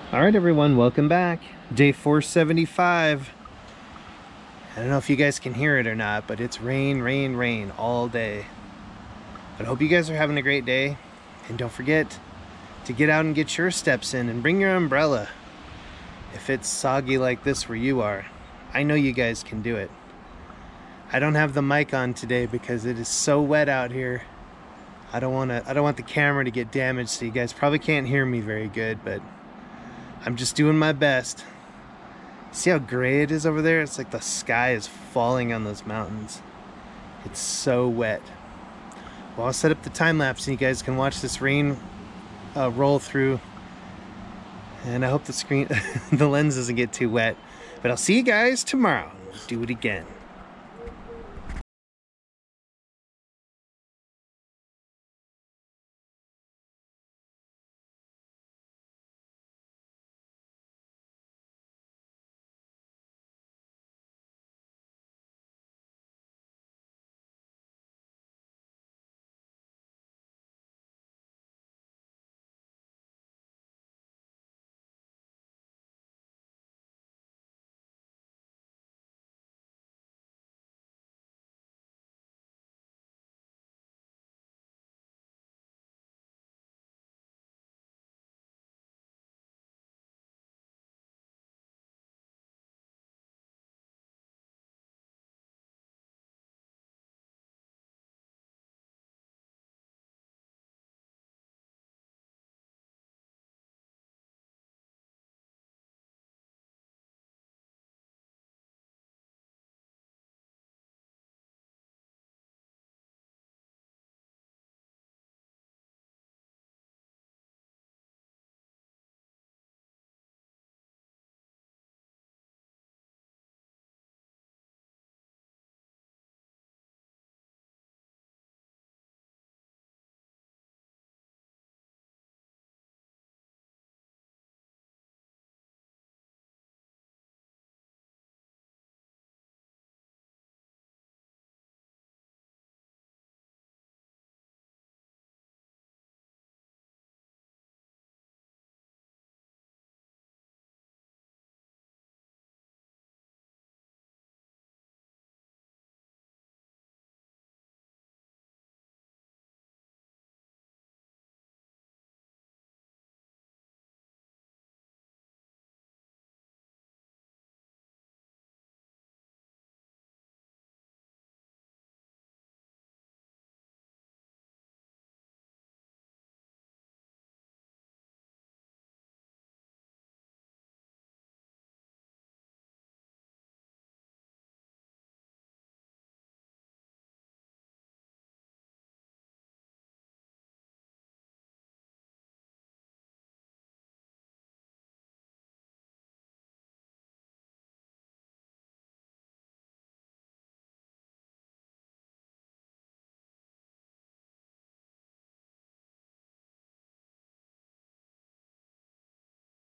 All right, everyone, welcome back. Day 475. I don't know if you guys can hear it or not, but it's rain, rain, rain all day. But I hope you guys are having a great day. And don't forget to get out and get your steps in and bring your umbrella. If it's soggy like this where you are, I know you guys can do it. I don't have the mic on today because it is so wet out here. I don't want the camera to get damaged, so you guys probably can't hear me very good, but I'm just doing my best. See how gray it is over there? It's like the sky is falling on those mountains. It's so wet. Well, I'll set up the time lapse and you guys can watch this rain roll through. And I hope the screen, the lens doesn't get too wet. But I'll see you guys tomorrow. Do it again.